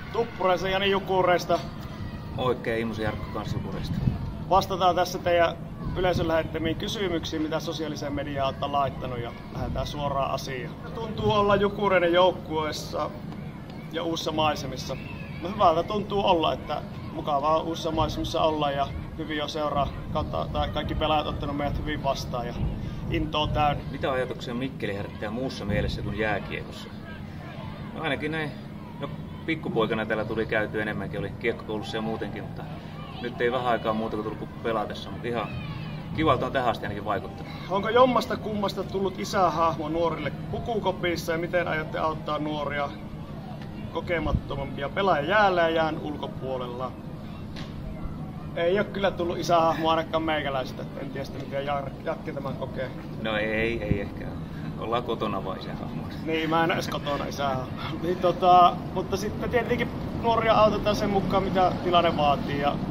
Tuppuraisen Jani Jukureista. Oikein Immosen Jarkko Kanssapurista. Vastataan tässä teidän yleisön lähettämiin kysymyksiin, mitä sosiaaliseen mediaan olette laittanut, ja lähdetään suoraan asiaan. Tuntuu olla Jukureiden joukkueessa ja uusissa maisemissa. No hyvältä tuntuu olla, että mukavaa on uusissa maisemissa olla ja hyvin on seuraa kautta, tai kaikki pelaajat ottanut meidät hyvin vastaan ja intoa täynnä. Mitä ajatuksia Mikkeli herättää muussa mielessä kuin jääkiekossa? No ainakin näin. No pikkupoikana täällä tuli käyty enemmänkin, oli kiekkokoulussa ja muutenkin, mutta nyt ei vähän aikaa muuta kuin tullut pelatessa, mutta ihan kivalta on tähän asti ainakin vaikuttanut. Onko jommasta kummasta tullut isähahmo nuorille pukukopissa ja miten aiotte auttaa nuoria kokemattomampia pelaajia jäällä ja jään ulkopuolella? Ei ole kyllä tullut isähahmo ainakaan meikäläistä, en tiedä miten Jakke tämän kokee. No ei ehkä. Ollaan kotona vai isähahmo. Niin, mä en edes kotona isähahmo. Niin, mutta sitten tietenkin nuoria autetaan sen mukaan mitä tilanne vaatii ja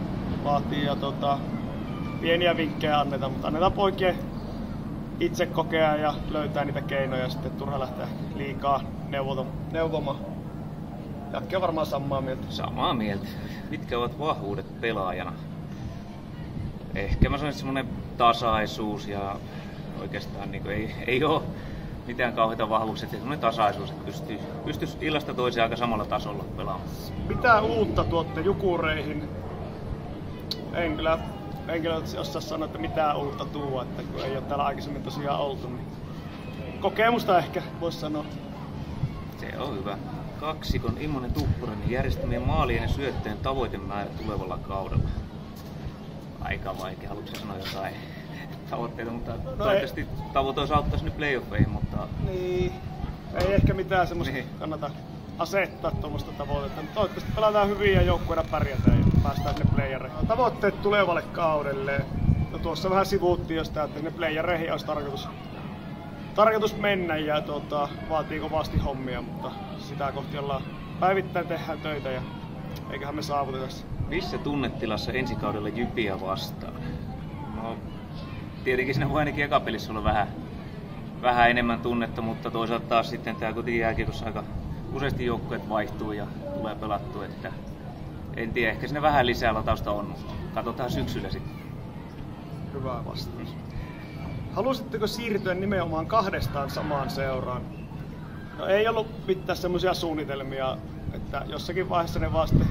pieniä vinkkejä annetaan, mutta annetaan poikien itse kokea ja löytää niitä keinoja ja sitten turha lähteä liikaa neuvomaan. Jakke on varmaan samaa mieltä. Samaa mieltä. Mitkä ovat vahvuudet pelaajana? Ehkä mä sanoisin semmonen tasaisuus ja oikeastaan niin ei ole mitään kauheita vahvuuksia, että semmonen tasaisuus, että pystyisi illasta toiseen aika samalla tasolla pelaamaan. Mitä uutta tuotte Jukureihin? En kyllä osaa sanoa, että mitään uutta tuo, että kun ei ole täällä aikaisemmin tosiaan oltu, niin kokemusta ehkä voisi sanoa. Se on hyvä. Kaksikon Immonen Tuppurainen järjestämien maalien ja syötteen tavoitemäärä tulevalla kaudella. Aika vaikea, haluatko sanoa jotain tavoitteita, mutta toivottavasti tavoite olisi auttaa sinne playoffeihin, mutta... Niin, ei ehkä mitään semmoista kannata asettaa tuommoista tavoitetta. Toivottavasti pelataan hyvin ja joukkueena pärjätään ja päästään sinne playereihin. Tavoitteet tulevalle kaudelle. No tuossa vähän sivuuttiin jo sitä, että sinne playereihin olisi tarkoitus mennä ja vaatii kovasti hommia, mutta sitä kohti ollaan päivittäin tehdään töitä ja eiköhän me saavuteta se. Missä tunnetilassa ensi kaudella Jypiä vastaan? No, tietenkin siinä voi ainakin ekapelissä olla vähän enemmän tunnetta, mutta toisaalta taas sitten tää kotijääkiekossa aika useasti joukkueet vaihtuu ja tulee pelattua, että en tiedä, ehkä siinä vähän lisää latausta on, mutta katsotaan syksyllä sitten. Hyvä vastaus. Halusitteko siirtyä nimenomaan kahdestaan samaan seuraan? No ei ollut mitään semmoisia suunnitelmia, että jossakin vaiheessa ne vaan sitten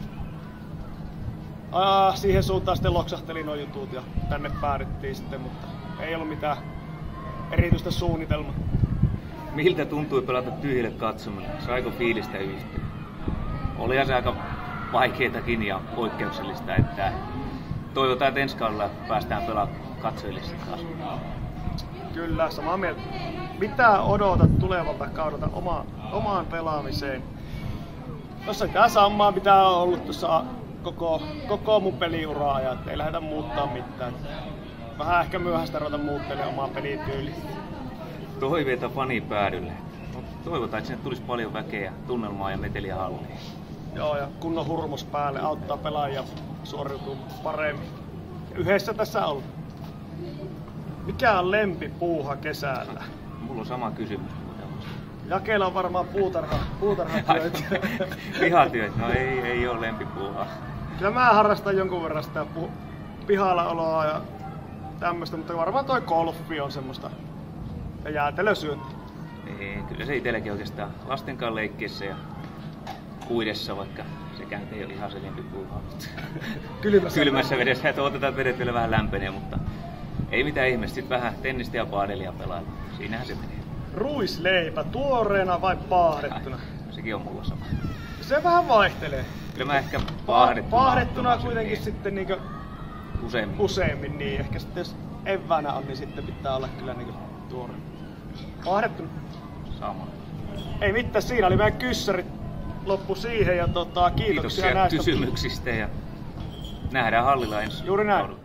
siihen suuntaan sitten loksahteli nuo jutut ja tänne päädyttiin sitten, mutta ei ollut mitään erityistä suunnitelmaa. Miltä tuntui pelata tyhjille katsomille? Saiko fiilistä yhteen? Olihan se aika vaikeetakin ja poikkeuksellista, että toivotaan, että ensi kaudella päästään pelaamaan katsojille taas. Kyllä, samaa mieltä. Mitä odotat tulevalta kaudelta omaan pelaamiseen? Tuossa tää samaa pitää olla ollut tuossa koko mun peliuraa ja ei lähdetä muuttaa mitään. Vähän ehkä myöhäistä ruveta muuttelemaan omaa pelityyliä. Toiveita fanipäädylle. Toivotaan, että sinne tulisi paljon väkeä, tunnelmaa ja meteliä halliin. Joo, ja kunnon hurmos päälle auttaa pelaajia suoriutuu paremmin. Yhdessä tässä on. Mikä on lempipuuha kesällä? Mulla on sama kysymys. Jakeella on varmaan puutarhatyöt. Pihatyöt, no ei ole lempipuuhaa. Kyllä mä harrastan jonkun verran sitä pihalla oloa ja tämmöstä, mutta varmaan toi golfi on semmoista. Ja jäätelösyönti. Niin, kyllä se itselläkin oikeastaan lastenkaan leikkiessä ja uidessa, vaikka sekään ei ole ihan se lempipuuhaa. Kylmässä vedessä, että otetaan, että vedet vielä vähän lämpenee, mutta ei mitään ihmeessä. Sitten vähän tennistä ja paadelia pelailla. Siinähän se menee. Ruisleipä, tuoreena vai paahdettuna? Sekin on mulla sama. Se vähän vaihtelee. Kyllä mä ehkä paahdettuna kuitenkin sitten niinkö useimmin niin. Ehkä sitten jos eväänä on, niin sitten pitää olla kyllä niinkö tuoreena. Paahdettuna. Sama. Ei mitään, siinä oli meidän kyssärit loppu siihen ja kiitoksia näistä kysymyksistä ja nähdään hallilla ensi. Juuri näin.